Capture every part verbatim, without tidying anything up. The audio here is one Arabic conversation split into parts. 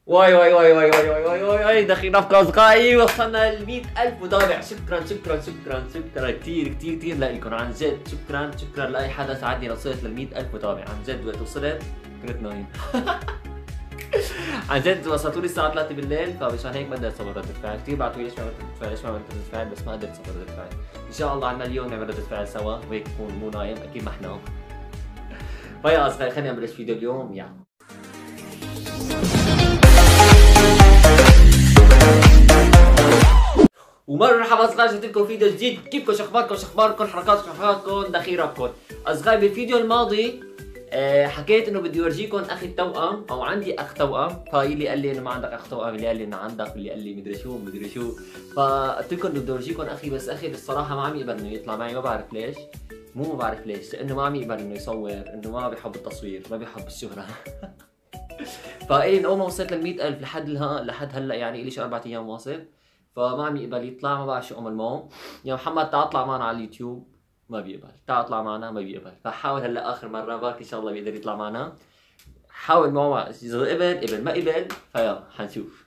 واي واي واي واي واي واي واي واي واي دخيل افكار اصدقائي، وصلنا ل مئة ألف متابع. شكرا شكرا شكرا شكرا كثير كثير كثير لكم عن جد. شكرا شكرا لاي حدا ساعدني لوصلت لل مئة ألف متابع. عن جد وقت وصلت كنت نايم. عن جد وصلتوا لي الساعة ثلاثة بالليل، فمشان هيك ما قدرت اصور ردة فعل. كثير بعتوا لي ليش ما عملت ردة فعل ليش ما عملت ردة فعل، بس ما قدرت اصور ردة فعل. ان شاء الله عنا اليوم نعمل ردة فعل سوا وهيك بكون مو نايم، اكيد ما حنام. فيا اصدقائي خلينا نبلش فيديو اليوم. يا ومرحبا اصدقائي، جبت لكم فيديو جديد. كيفكم؟ شو اخباركم؟ شو اخباركم؟ حركاتكم حركاتكم دخيل ربكم. اصدقائي بالفيديو الماضي أه حكيت انه بدي اورجيكم اخي التوأم، او عندي اخ توأم. فاللي قال لي انه ما عندك اخ توأم، اللي قال لي انه عندك، اللي قال لي مدري شو مدري شو. فقلت لكم انه بدي اورجيكم اخي، بس اخي بالصراحه ما عم يقبل انه يطلع معي. ما بعرف ليش، مو ما بعرف ليش، لانه ما عم يقبل انه يصور، انه ما بيحب التصوير، ما بيحب الشهره. فإلي من اول ما وصلت لل مئة ألف لحد لها لحد هلا، يعني إلي شي اربع ايام واصل، فما عم يقبل يطلع. ما بعرف شو اعمل معه. يا محمد تعال اطلع معنا على اليوتيوب، ما بيقبل. تعال اطلع معنا، ما بيقبل. فحاول هلا اخر مره، بركي ان شاء الله بيقدر يطلع معنا. حاول معه، اذا قبل قبل، ما قبل فيا حنشوف.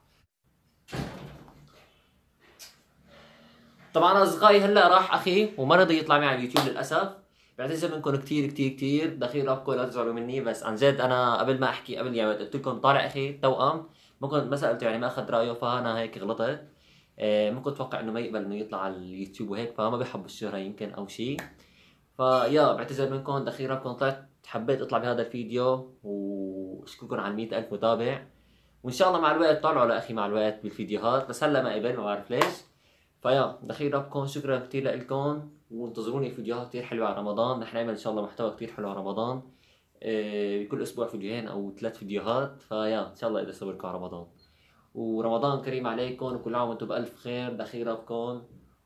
طبعا اصدقائي هلا راح اخي وما رضي يطلع معي على اليوتيوب للاسف. بعتذر منكم كثير كثير كثير، دخيل ربكم لا تزعلوا مني. بس عن جد انا قبل ما احكي، قبل يعني قلت لكم طالع اخي توأم، ما كنت ما سالته، يعني ما اخذ رايه، فانا هيك غلطت. إيه ما كنت اتوقع انه ما يقبل انه يطلع على اليوتيوب وهيك، فما بيحب الشهره يمكن او شيء. فيا بعتذر منكم، دخيل ربكم طلعت حبيت اطلع بهذا الفيديو واشكركم على مئة ألف متابع. وان شاء الله مع الوقت طلعوا لاخي مع الوقت بالفيديوهات، بس هلا ما قبل، ما بعرف ليش. فيا دخيل ربكم، شكرا كثير لكم، وانتظروني فيديوهات كثير حلوه على رمضان. رح نعمل ان شاء الله محتوى كثير حلو على رمضان. إيه كل اسبوع فيديوهين او ثلاث فيديوهات. فيا ان شاء الله اقدر اصوركم على رمضان. ورمضان كريم عليكم، وكل عام وانتم بالف خير. دخيل ربكم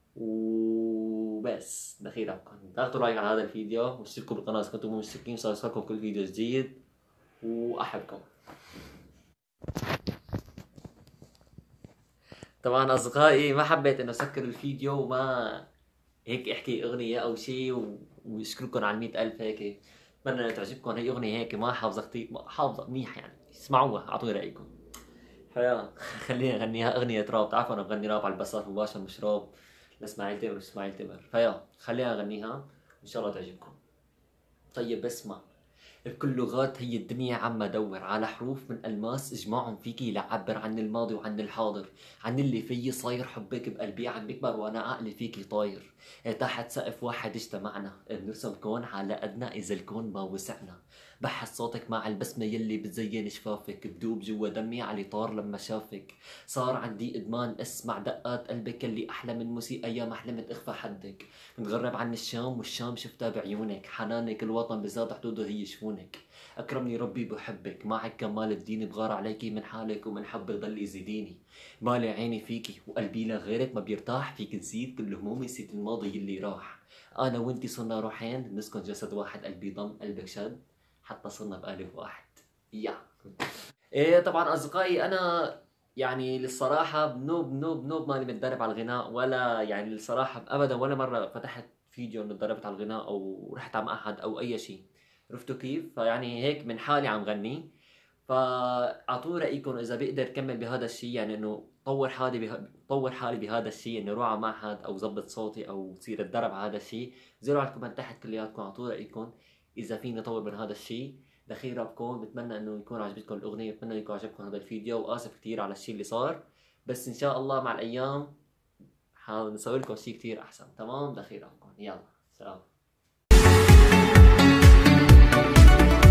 وبس. دخيل ربكم، اعطوا لايك على هذا الفيديو، واشتركوا بالقناه اذا كنتم مو مشتركين، صار يوصلكم كل فيديو جديد. واحبكم. طبعا اصدقائي ما حبيت انه اسكر الفيديو وما هيك احكي اغنيه او شيء واشكركم على مئة ألف هيك. بتمنى تعجبكم هي اغنيه هيك ما حافظه كثير، حافظه منيح يعني. اسمعوها اعطوني رايكم. فيا خلينا نغنيها اغنيه راب. بتعرفوا انا بغني راب على البث مباشر، مش راب لاسماعيل تمر اسماعيل تمر. فيا خلينا نغنيها وان شاء الله تعجبكم. طيب اسمع. بكل لغات هي الدنيا عم ادور على حروف من الماس اجمعهم فيكي لعبر عن الماضي وعن الحاضر، عن اللي فيي صاير. حبك بقلبي عم بيكبر وانا عقلي فيكي طاير. تحت سقف واحد اجتمعنا، بنرسم كون على قدنا اذا الكون ما وسعنا. بحس صوتك مع البسمة يلي بتزين شفافك، بدوب جوا دمي على طار لما شافك. صار عندي ادمان اسمع دقات قلبك اللي احلى من موسيقى يا ما حلمت اخفى حدك. متغرب عن الشام والشام شفتها بعيونك، حنانك الوطن بزاد حدوده هي شفونك. اكرمني ربي بحبك، معك كمال الدين بغار عليكي من حالك ومن حبك ضل يزيديني. مالي عيني فيكي وقلبي لغيرك ما بيرتاح، فيك تزيد كل همومي نسيت الماضي اللي راح. انا وانتي صرنا روحين بنسكن جسد واحد، قلبي ضم قلبك شد حتى صرنا بقالب واحد. يا ايه طبعا اصدقائي انا يعني للصراحة بنوب بنوب بنوب ماني متدرب على الغناء، ولا يعني للصراحة ابدا ولا مرة فتحت فيديو انه تدربت على الغناء او رحت على معهد او اي شيء. عرفتوا كيف؟ فيعني هيك من حالي عم غني. فاعطوا رايكم اذا بقدر كمل بهذا الشيء، يعني انه طور حالي به... طور حالي بهذا الشيء، انه اروح على معهد او ظبط صوتي او تصير اتدرب على هذا الشيء. زيروا على الكومنت تحت كلياتكم، اعطوا رايكم اذا فيني اطور من هذا الشيء. دخيل ربكم، بتمنى انه يكون عجبتكم الاغنيه، بتمنى يكون عجبكم هذا الفيديو، واسف كثير على الشيء اللي صار. بس ان شاء الله مع الايام حاول نسوي لكم شيء كثير احسن. تمام؟ دخيل ربكم، يلا سلام.